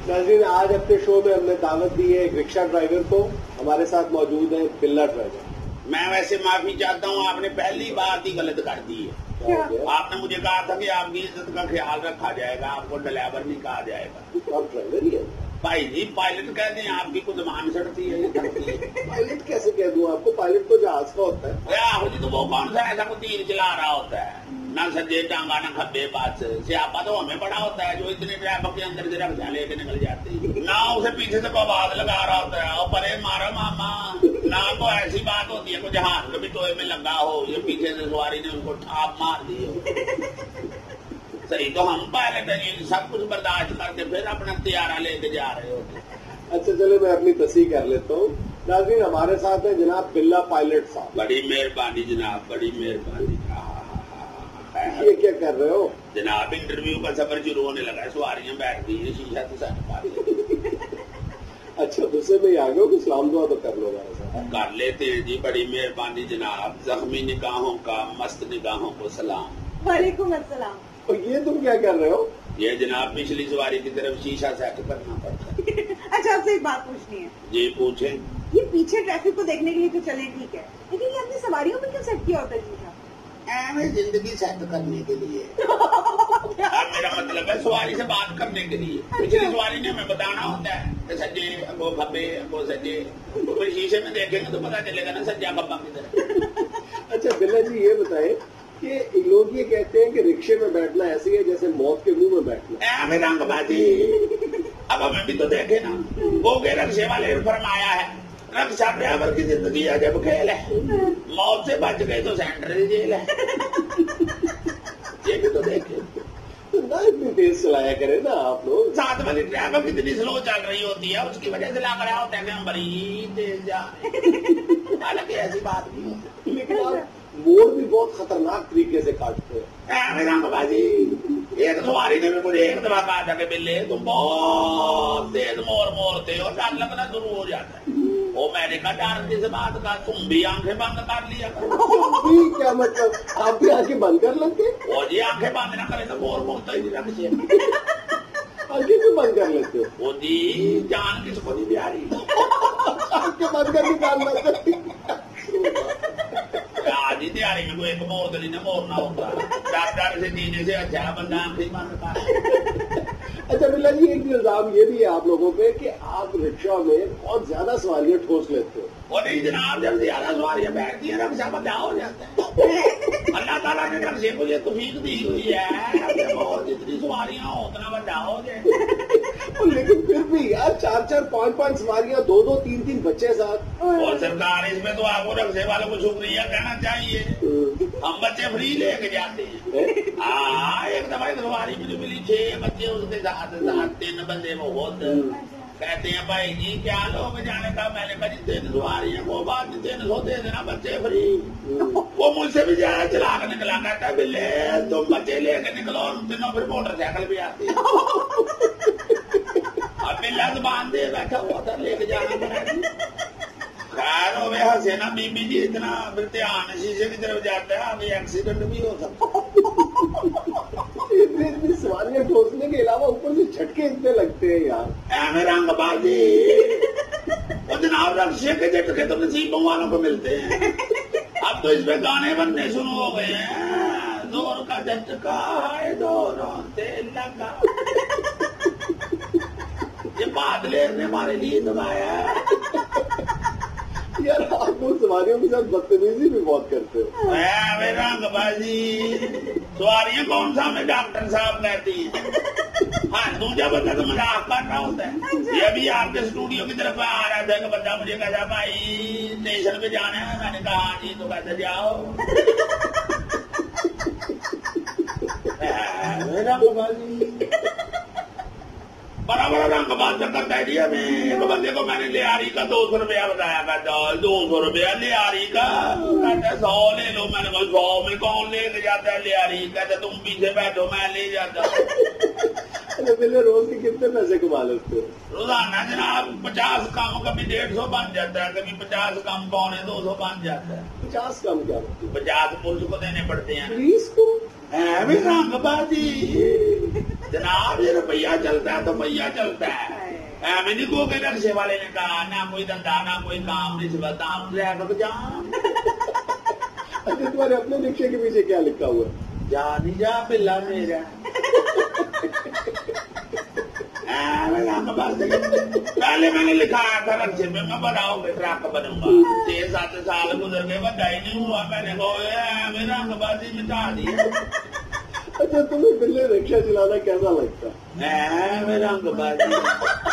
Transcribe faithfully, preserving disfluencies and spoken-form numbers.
नाज़रीन, आज अपने शो में हमने दावत दी है एक रिक्शा ड्राइवर को। हमारे साथ मौजूद है बिल्ला ड्राइवर। मैं वैसे माफी चाहता हूँ, आपने पहली बात ही गलत कर दी है। आपने मुझे कहा था कि आपकी इज्जत का ख्याल रखा जाएगा, आपको ड्राइवर नहीं कहा जाएगा। आप ड्राइवर ही है भाई जी, पायलट कहते हैं, आपकी कुछ मान सड़ती है। पायलट कैसे कह दूं आपको? पायलट तो जहाज का होता है। आहो जी, तो वो कौन सा ऐसा को तीर चला रहा होता है, ना सज्जे टांगा ना खब्बे पास। सियापा तो हमें पड़ा होता है जो इतने ड्राइवर के अंदर से रक्षा लेके निकल जाते हैं, ना उसे पीछे से आवाज लगा रहा होता है, और परे मारा मामा। ना तो ऐसी बात होती है कुछ हाथ कभी टोए में लगा हो, ये पीछे से सवारी ने उनको ठाप मार दी हो। सही तो हम पायलट हैं, सब कुछ बर्दाश्त करके फिर अपना त्यारा लेके जा रहे होते। अच्छा चलो, मैं अपनी तस्वीर कर लेता हूँ। नाज़रीन, हमारे साथ है जनाब बिल्ला पायलट साहब। बड़ी मेहरबानी जनाब, बड़ी मेहरबानी। ये क्या कर रहे हो जनाब? इंटरव्यू का सफर शुरू होने लगा है, सवारियां बैठ गई है, शीशा तो साथ पा। अच्छा, गुस्से में आ गए हो कि सलाम दुआ तो कर लो हमारे साथ। कर लेते हैं जी, बड़ी मेहरबानी जनाब। जख्मी निगाहों का मस्त निगाहों को सलाम। वालेकुम अस्सलाम। और ये तुम क्या कर रहे हो? ये जनाब पिछली सवारी की तरफ शीशा सेट करना पड़ता है। अच्छा, आपसे एक बात पूछनी है। जी पूछें। ये पीछे ट्रैफिक को देखने के लिए तो चले ठीक है, लेकिन ये अपनी सवारियों में क्यों सेट किया होता है शीशा? हमें जिंदगी सेट करने के लिए। अब मेरा मतलब है सवारी से बात करने के लिए। पिछली सवारी ने हमें बताना होता है सज्जे अगो खब्बे अगो सज्जे, तो शीशे में देखेंगे तो पता चलेगा ना सज्जा खब्बा किधर। अच्छा बिल्ला जी, ये बताएं कि लोग ये कहते हैं कि रिक्शे में बैठना ऐसे ही है जैसे मौत के मुंह में बैठना। हमें रंगबाजी, अब हमें भी तो देखे ना। वो के रक्शे वाले ने फरमाया है, रक्षा ड्राइवर की जिंदगी अजब खेल है, मौत से बच गए तो सेंट्रल जेल है। ये भी तो देखे ना, इतनी तेज चलाया करे ना आप लोग। साथ वाली ड्राइवर कितनी स्लो चल रही होती है, उसकी वजह से लग रहा होता है कि हम बड़ी तेज जा रहे। हालांकि ऐसी बात नहीं होती, लेकिन आप मोड़ भी बहुत खतरनाक तरीके से काटते हैं। रंगबाजी, एक सवारी ने भी मुझे एक दफा कहा था कि बिल्ले तुम बहुत तेज मोर मोरते हो, डर लगना शुरू हो जाता है। वो मैंने कहा डर किस बात का, तुम भी आंखें बंद कर लिया करो। भी क्या मतलब? आप भी आंखें बंद कर लेते? वो जी आंखें बंद ना करे तो मोर मोरता ही रख से आंखें भी बंद कर लेते हो? वो जी जान किसको नहीं प्यारी। आंखें बंद कर निकालना चाहिए। आज ही तैयारी में कोई एक मोर दली ने मोरना होता, डर डर से जीने से अच्छा बंदा आंखें बंद कर। अच्छा बिल्ला जी, एक इल्जाम ये भी है आप लोगों पे कि आप रिक्शा में बहुत ज्यादा सवारियां ठोस लेते हो। वो नहीं जनाब, जब ज्यादा सवारियां बैठती है रक्षा बंदा हो जाता है। अल्लाह ताला ने रक्षे को ये तौफीक दी हुई है, और जितनी सवारियां हो उतना बंदा हो जाए। लेकिन फिर भी यार, चार चार पांच पांच सवारियां, दो दो तीन तीन बच्चे साथ। और सरकार इसमें तो आपको रक्षे वालों को शुक्रिया कहना चाहिए, हम बच्चे फ्री लेके जाते हैं। हाँ, एक दफा एक सवारी मुझे मिली, छह बच्चे उसके साथ साथ तीन बंदे बहुत कहते हैं भाई जी क्या लोग जाने का। मैंने कहा जी तीन सवारियां वो बात, तीन सौ दे देना बच्चे फ्री। वो मुझसे भी ज्यादा चला कर निकला, कहता बिल्ले तुम बच्चे लेके निकलो, तीनों फिर मोटरसाइकिल भी आती है। अब बिल्ला तो बांध दे बैठा हुआ था, लेके जाना पड़ा। खैर हो गया, हंसे ना बीबी जी, इतना फिर ध्यान शीशे की तरफ जाता है, अभी एक्सीडेंट भी हो सकता। इतनी सवारियां ठोसने के अलावा ऊपर से झटके इतने लगते हैं यार। रंगबाजी, वो जनाब रक्शे के झटके तो नसीबों वालों को मिलते हैं। अब तो इसमें गाने बनने शुरू हो गए हैं, जोर का झटका है दोनों से लगा। ये बादले ने हमारे लिए दबाया। यार आप लोग सवारियों के साथ बदतमीजी भी बहुत करते हो। रंगबाजी, सवारियां कौन सा हमें डॉक्टर साहब कहती हैं। हाँ, दूसरा बंदा तो मजाक कर रहा होता है। ये भी आपके स्टूडियो की तरफ आ रहा था कि बंदा मुझे कहता भाई स्टेशन पे जाना है। मैंने कहा हाँ जी, तो कहते जाओ। रंगबाजी, बड़ा बड़ा रंगबाज करता है जी हमें। एक बंदे को मैंने लियारी का दो सौ रुपया बताया, कहता दो सौ रुपया लियारी का, कहता सौ ले लो। मैंने कहा सौ में कौन लेके जाता है लियारी, कहता तुम पीछे बैठो मैं ले जाता। अरे पहले रोज के कितने पैसे कमा लेते हो? रोजाना जनाब पचास कम, कभी डेढ़ सौ बन जाता है, कभी पचास कम पौने दो सौ बन जाता है। पचास कम क्या? पचास पुलिस को देने पड़ते हैं। पुलिस को? रंगबाजी जनाब, ये रुपया चलता है तो भैया चलता है। मैंने को के रक्षे वाले ने कहा ना कोई धंधा ना कोई काम नहीं चलता रुक जा। अच्छा तुम्हारे अपने रिक्शे के पीछे क्या लिखा हुआ है? जा नहीं जा पिल्ला मेरा। पहले मैंने लिखा था रक्षे में मैं बनाओ ट्रक बनूंगा। छह सात साल गुजर गए बधाई नहीं हुआ। मैंने कहा मेरा अंगबाजी मिटा दी। अच्छा तुम्हें बिल्ले रिक्शा चलाना कैसा लगता है? मेरा अंगबाजी